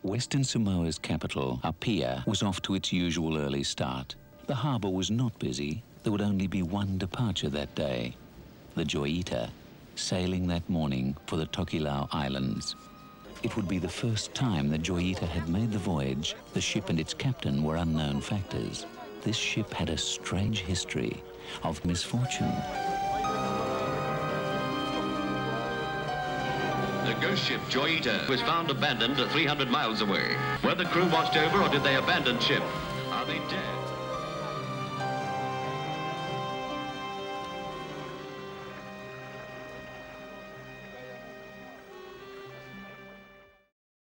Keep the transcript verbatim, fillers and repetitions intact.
Western Samoa's capital, Apia, was off to its usual early start. The harbour was not busy. There would only be one departure that day, the Joyita, sailing that morning for the Tokelau Islands. It would be the first time the Joyita had made the voyage. The ship and its captain were unknown factors. This ship had a strange history of misfortune. The ghost ship Joyita was found abandoned three hundred miles away. Were the crew washed over or did they abandon ship? Are they dead?